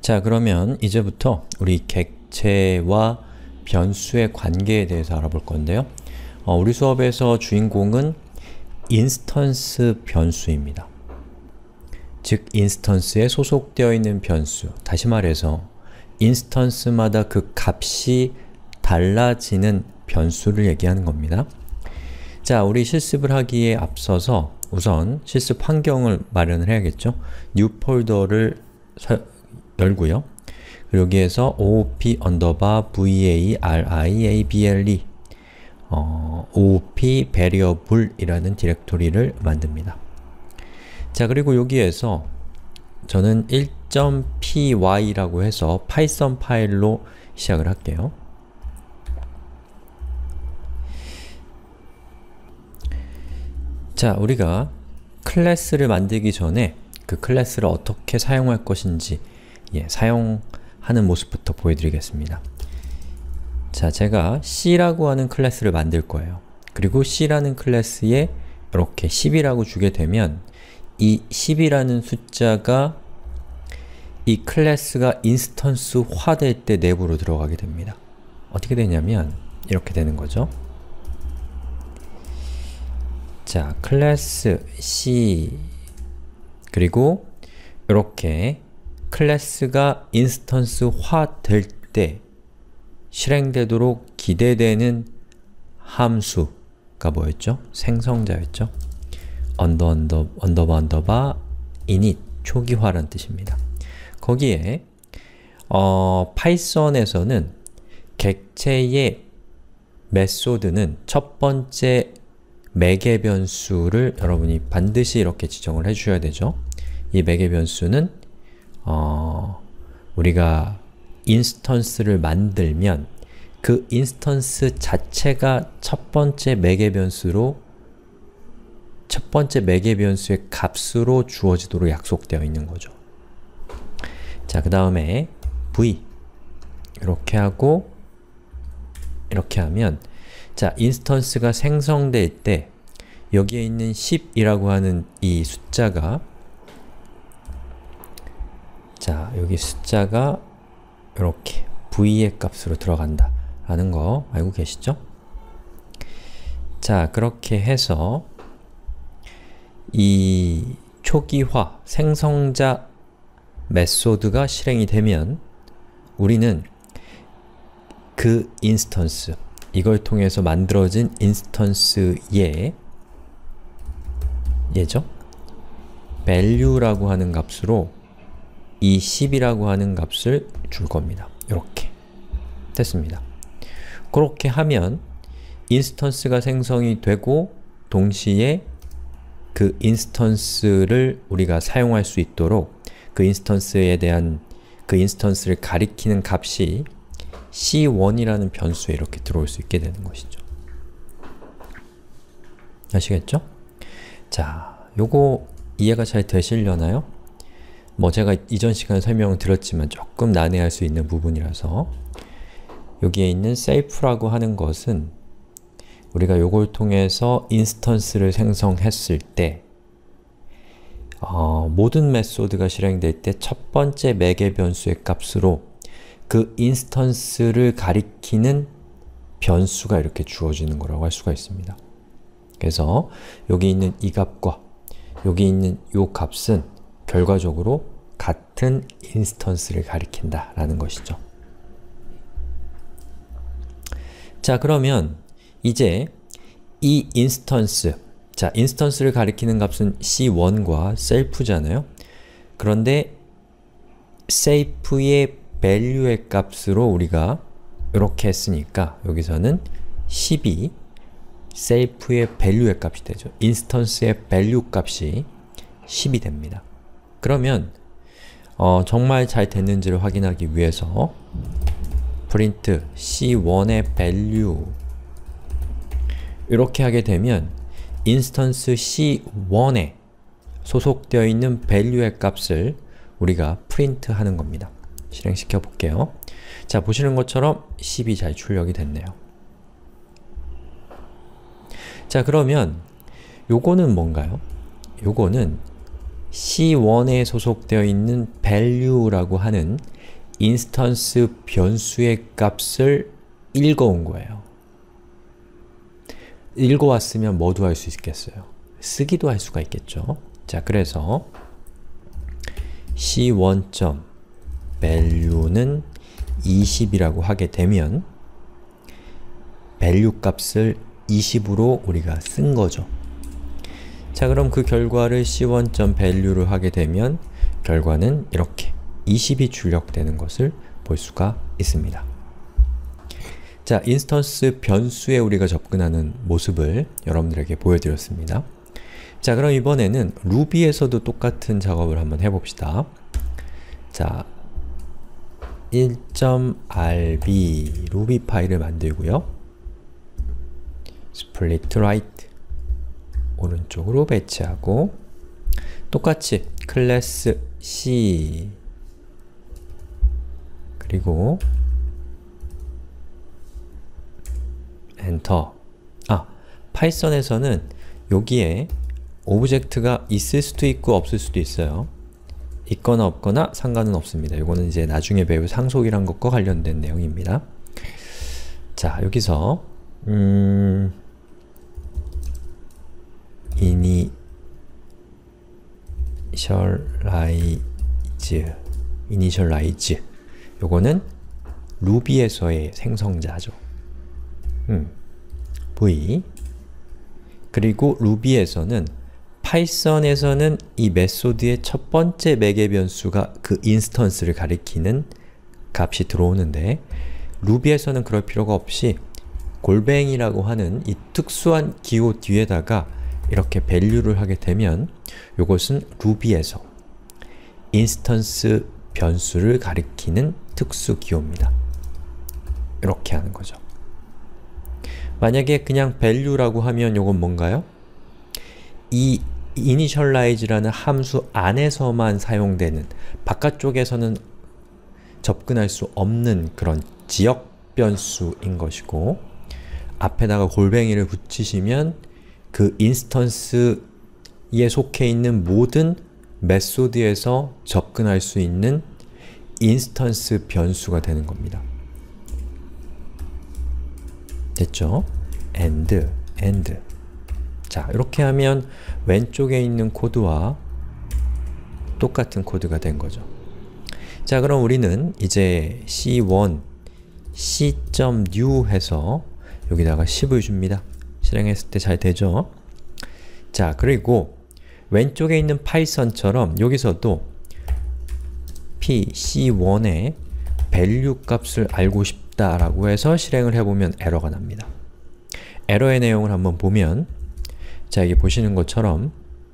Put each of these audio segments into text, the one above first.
자, 그러면 이제부터 우리 객체와 변수의 관계에 대해서 알아볼 건데요. 우리 수업에서 주인공은 인스턴스 변수입니다. 즉, 인스턴스에 소속되어 있는 변수, 다시 말해서 인스턴스마다 그 값이 달라지는 변수를 얘기하는 겁니다. 자, 우리 실습을 하기에 앞서서 우선 실습 환경을 마련을 해야겠죠. New 폴더를 열고요. 그리고 여기에서 oop_variable oop variable이라는 디렉토리를 만듭니다. 자, 그리고 여기에서 저는 1.py라고 해서 파이썬 파일로 시작을 할게요. 자, 우리가 클래스를 만들기 전에 그 클래스를 어떻게 사용할 것인지 사용하는 모습부터 보여드리겠습니다. 자, 제가 C라고 하는 클래스를 만들 거예요. 그리고 C라는 클래스에 이렇게 10이라고 주게 되면 이 10이라는 숫자가 이 클래스가 인스턴스화 될 때 내부로 들어가게 됩니다. 어떻게 되냐면 이렇게 되는 거죠. 자, 클래스 C 그리고 이렇게 클래스가 인스턴스화 될 때 실행되도록 기대되는 함수가 뭐였죠? 생성자였죠? 언더바 init 초기화라는 뜻입니다. 거기에 파이썬에서는 객체의 메소드는 첫 번째 매개 변수를 여러분이 반드시 이렇게 지정을 해주셔야 되죠. 이 매개 변수는 우리가 인스턴스를 만들면 그 인스턴스 자체가 첫 번째 매개 변수의 값으로 주어지도록 약속되어 있는 거죠. 자, 그 다음에 v 이렇게 하고 이렇게 하면 자, 인스턴스가 생성될 때 여기에 있는 10이라고 하는 이 숫자가 자, 여기 숫자가 이렇게 v의 값으로 들어간다 라는 거 알고 계시죠? 자, 그렇게 해서 이 초기화, 생성자 메소드가 실행이 되면 우리는 그 인스턴스, 이걸 통해서 만들어진 인스턴스의 얘죠? value라고 하는 값으로 이 10이라고 하는 값을 줄 겁니다. 이렇게 됐습니다. 그렇게 하면 인스턴스가 생성이 되고 동시에 그 인스턴스를 우리가 사용할 수 있도록 그 인스턴스에 대한 그 인스턴스를 가리키는 값이 c1이라는 변수에 이렇게 들어올 수 있게 되는 것이죠. 아시겠죠? 자, 요거 이해가 잘 되시려나요? 제가 이전 시간에 설명을 드렸지만 조금 난해할 수 있는 부분이라서 여기에 있는 self라고 하는 것은 우리가 요걸 통해서 인스턴스를 생성했을 때 모든 메소드가 실행될 때 첫 번째 매개 변수의 값으로 그 인스턴스를 가리키는 변수가 이렇게 주어지는 거라고 할 수가 있습니다. 그래서 여기 있는 이 값과 여기 있는 이 값은 결과적으로 같은 인스턴스를 가리킨다 라는 것이죠. 자, 그러면 이제 이 인스턴스, 자, 인스턴스를 가리키는 값은 c1과 self잖아요. 그런데 self의 value의 값으로 우리가 이렇게 했으니까 여기서는 10이 self의 value의 값이 되죠. 인스턴스의 value 값이 10이 됩니다. 그러면 정말 잘 됐는지를 확인하기 위해서 print c1의 value 이렇게 하게 되면 인스턴스 c1에 소속되어 있는 value의 값을 우리가 프린트 하는 겁니다. 실행시켜 볼게요. 자, 보시는 것처럼 10이 잘 출력이 됐네요. 자, 그러면 요거는 뭔가요? 요거는 C1에 소속되어 있는 value라고 하는 인스턴스 변수의 값을 읽어온 거예요. 읽어왔으면 뭐도 할 수 있겠어요? 쓰기도 할 수가 있겠죠. 자, 그래서 c1.value는 20이라고 하게 되면 value 값을 20으로 우리가 쓴 거죠. 자, 그럼 그 결과를 c1.value를 하게 되면 결과는 이렇게 20이 출력되는 것을 볼 수가 있습니다. 자, 인스턴스 변수에 우리가 접근하는 모습을 여러분들에게 보여드렸습니다. 자, 그럼 이번에는 루비에서도 똑같은 작업을 한번 해봅시다. 자, 1.rb 루비 파일을 만들고요. split right 오른쪽으로 배치하고 똑같이 클래스 C 그리고 엔터. 파이썬에서는 여기에 오브젝트가 있을 수도 있고 없을 수도 있어요. 있거나 없거나 상관은 없습니다. 이거는 이제 나중에 배울 상속이란 것과 관련된 내용입니다. 자, 여기서 initialize 요거는 루비에서의 생성자죠. v 그리고 루비에서는 파이썬에서는 이 메소드의 첫 번째 매개 변수가 그 인스턴스를 가리키는 값이 들어오는데 루비에서는 그럴 필요가 없이 골뱅이라고 하는 이 특수한 기호 뒤에다가 이렇게 value를 하게 되면 이것은 루비에서 인스턴스 변수를 가리키는 특수 기호입니다. 이렇게 하는 거죠. 만약에 그냥 value라고 하면 이건 뭔가요? 이 initialize라는 함수 안에서만 사용되는, 바깥쪽에서는 접근할 수 없는 그런 지역 변수인 것이고, 앞에다가 골뱅이를 붙이시면 그 인스턴스에 속해 있는 모든 메소드에서 접근할 수 있는 인스턴스 변수가 되는 겁니다. 됐죠? and. 자, 이렇게 하면 왼쪽에 있는 코드와 똑같은 코드가 된 거죠. 자, 그럼 우리는 이제 c1 c.new 해서 여기다가 10을 줍니다. 실행했을 때 잘 되죠? 자, 그리고 왼쪽에 있는 파이썬처럼 여기서도 c1의 value 값을 알고 싶다라고 해서 실행을 해보면 에러가 납니다. 에러의 내용을 한번 보면, 자, 여기 보시는 것처럼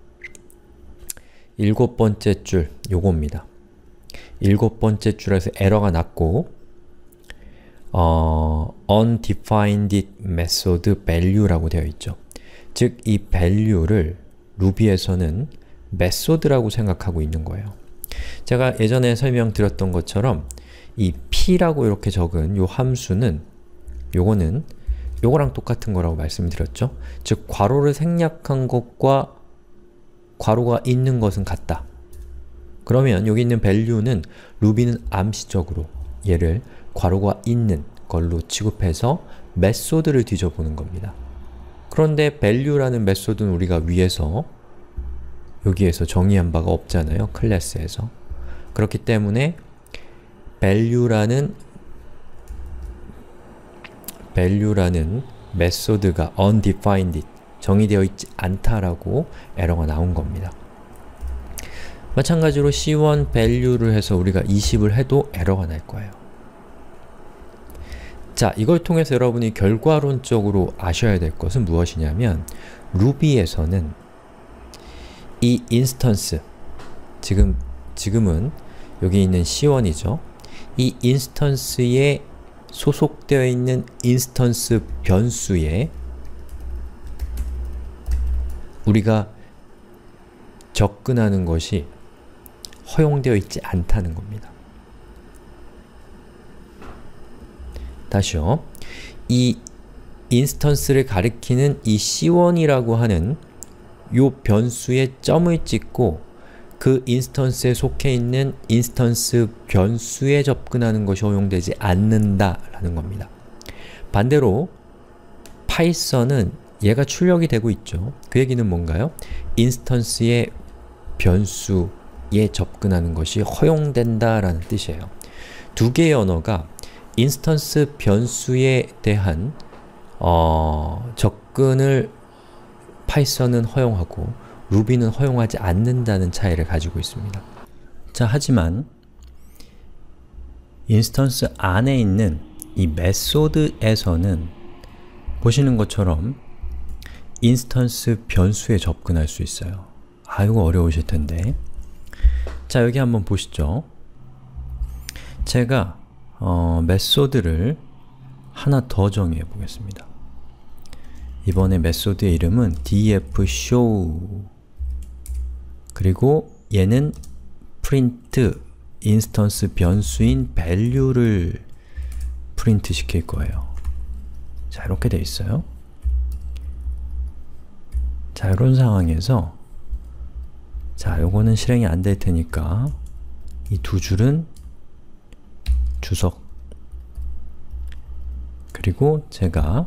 7번째 줄 요겁니다. 7번째 줄에서 에러가 났고 undefined method value라고 되어 있죠. 즉, 이 value를 루비에서는 method라고 생각하고 있는 거예요. 제가 예전에 설명드렸던 것처럼 이 p라고 이렇게 적은 요 함수는 요거는 요거랑 똑같은 거라고 말씀드렸죠. 즉, 괄호를 생략한 것과 괄호가 있는 것은 같다. 그러면 여기 있는 value는 루비는 암시적으로 얘를 괄호가 있는 걸로 취급해서 메소드를 뒤져보는 겁니다. 그런데 value라는 메소드는 우리가 위에서 여기에서 정의한 바가 없잖아요. 클래스에서. 그렇기 때문에 value라는 메소드가 undefined, 정의되어 있지 않다라고 에러가 나온 겁니다. 마찬가지로 c1 value를 해서 우리가 20을 해도 에러가 날 거예요. 자, 이걸 통해서 여러분이 결과론적으로 아셔야 될 것은 무엇이냐면, 루비에서는 이 인스턴스, 지금은 여기 있는 c1이죠. 이 인스턴스에 소속되어 있는 인스턴스 변수에 우리가 접근하는 것이 허용되어 있지 않다는 겁니다. 다시요. 이 인스턴스를 가리키는 이 c1이라고 하는 요 변수에 점을 찍고 그 인스턴스에 속해 있는 인스턴스 변수에 접근하는 것이 허용되지 않는다라는 겁니다. 반대로 파이썬은 얘가 출력이 되고 있죠. 그 얘기는 뭔가요? 인스턴스의 변수에 접근하는 것이 허용된다라는 뜻이에요. 두 개의 언어가 인스턴스 변수에 대한 접근을 파이썬은 허용하고 루비는 허용하지 않는다는 차이를 가지고 있습니다. 자, 하지만 인스턴스 안에 있는 이 메소드에서는 보시는 것처럼 인스턴스 변수에 접근할 수 있어요. 아, 이거 어려우실 텐데. 자, 여기 한번 보시죠. 제가 메소드를 하나 더 정의해 보겠습니다. 이번에 메소드의 이름은 dfShow 그리고 얘는 print 인스턴스 변수인 value를 프린트 시킬 거예요. 자, 이렇게 돼 있어요. 자, 이런 상황에서 자, 요거는 실행이 안 될 테니까 이 두 줄은 주석 그리고 제가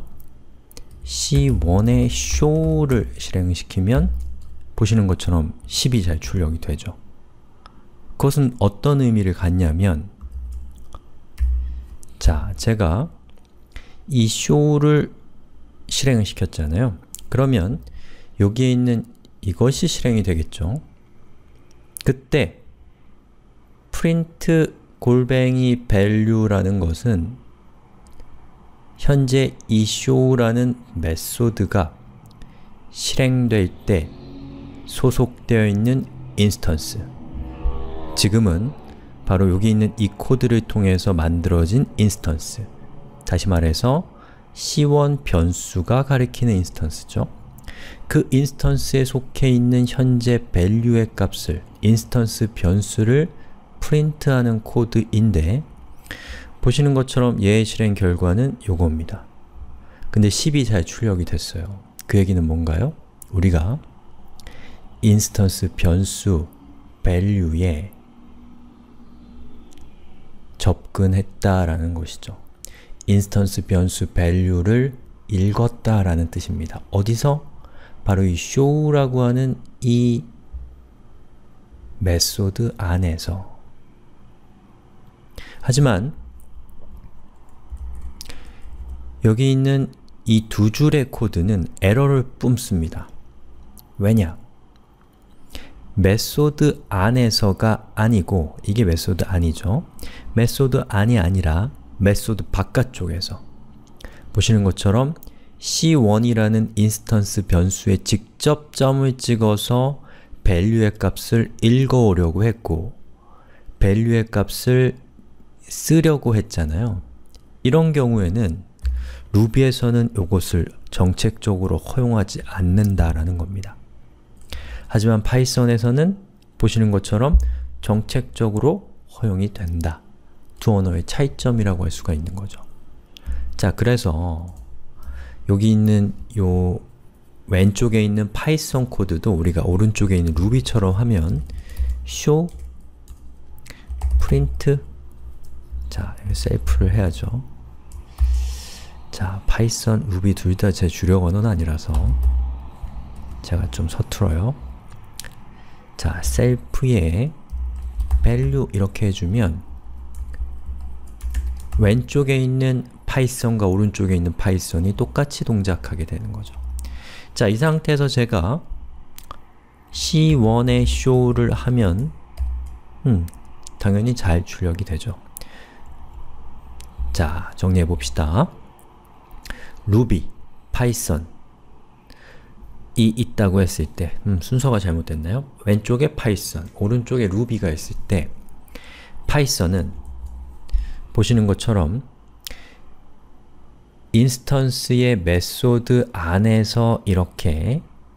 C1의 show를 실행시키면 보시는 것처럼 10이 잘 출력이 되죠. 그것은 어떤 의미를 갖냐면 자, 제가 이 show를 실행을 시켰잖아요. 그러면 여기에 있는 이것이 실행이 되겠죠. 그때 print 골뱅이 value라는 것은 현재 이 show라는 메소드가 실행될 때 소속되어 있는 인스턴스, 지금은 바로 여기 있는 이 코드를 통해서 만들어진 인스턴스, 다시 말해서 C1 변수가 가리키는 인스턴스죠. 그 인스턴스에 속해 있는 현재 value의 값을, 인스턴스 변수를 프린트하는 코드인데 보시는 것처럼 얘의 실행 결과는 요겁니다. 근데 10이 잘 출력이 됐어요. 그 얘기는 뭔가요? 우리가 인스턴스 변수 value에 접근했다라는 것이죠. 인스턴스 변수 value를 읽었다라는 뜻입니다. 어디서? 바로 이 show라고 하는 이 메소드 안에서. 하지만 여기 있는 이 두 줄의 코드는 에러를 뿜습니다. 왜냐? 메소드 안에서가 아니고, 이게 메소드 안이죠. 메소드 안이 아니라 메소드 바깥쪽에서 보시는 것처럼 C1이라는 인스턴스 변수에 직접 점을 찍어서 value의 값을 읽어오려고 했고 value의 값을 쓰려고 했잖아요. 이런 경우에는 루비에서는 이것을 정책적으로 허용하지 않는다라는 겁니다. 하지만 파이썬에서는 보시는 것처럼 정책적으로 허용이 된다. 두 언어의 차이점이라고 할 수가 있는 거죠. 자, 그래서 여기 있는 요 왼쪽에 있는 파이썬 코드도 우리가 오른쪽에 있는 루비처럼 하면 show, print, 자, 셀프를 해야죠. 자, 파이썬, 루비 둘 다 제 주력 언어는 아니라서 제가 좀 서툴어요. 자, 셀프에 value 이렇게 해주면 왼쪽에 있는 파이썬과 오른쪽에 있는 파이썬이 똑같이 동작하게 되는 거죠. 자, 이 상태에서 제가 C1의 show를 하면 당연히 잘 출력이 되죠. 자, 정리해 봅시다. 루비, 파이썬 이 있다고 했을 때 순서가 잘못됐나요? 왼쪽에 파이썬, 오른쪽에 루비가 있을 때 파이썬은 보시는 것처럼 인스턴스의 메소드 안에서 이렇게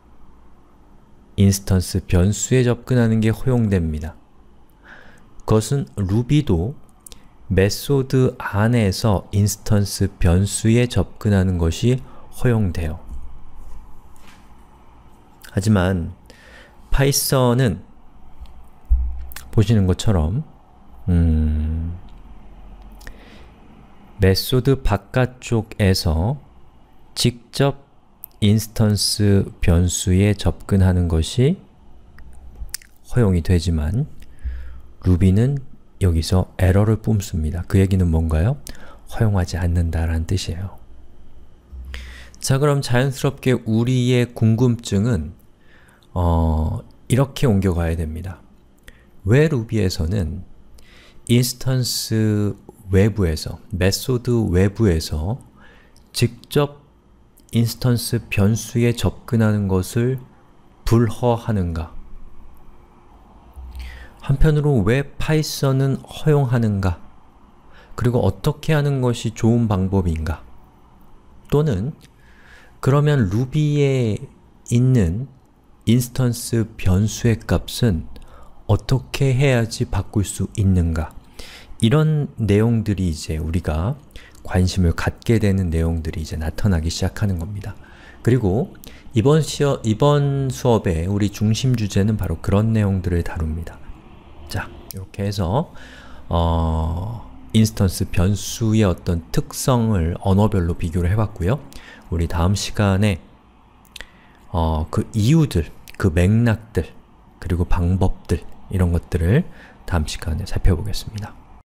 인스턴스 변수에 접근하는 게 허용됩니다. 그것은 루비도 메소드 안에서 인스턴스 변수에 접근하는 것이 허용돼요. 하지만 파이썬은 보시는 것처럼 메소드 바깥쪽에서 직접 인스턴스 변수에 접근하는 것이 허용이 되지만 루비는 여기서 에러를 뿜습니다. 그 얘기는 뭔가요? 허용하지 않는다라는 뜻이에요. 자, 그럼 자연스럽게 우리의 궁금증은 이렇게 옮겨가야 됩니다. 왜 루비에서는 인스턴스 외부에서, 메소드 외부에서 직접 인스턴스 변수에 접근하는 것을 불허하는가? 한편으로 왜 파이썬은 허용하는가? 그리고 어떻게 하는 것이 좋은 방법인가? 또는 그러면 루비에 있는 인스턴스 변수의 값은 어떻게 해야지 바꿀 수 있는가? 이런 내용들이 이제 우리가 관심을 갖게 되는 내용들이 이제 나타나기 시작하는 겁니다. 그리고 이번 수업에 우리 중심 주제는 바로 그런 내용들을 다룹니다. 자, 이렇게 해서 인스턴스 변수의 어떤 특성을 언어별로 비교를 해봤고요. 우리 다음 시간에 그 이유들, 그 맥락들, 그리고 방법들 이런 것들을 다음 시간에 살펴보겠습니다.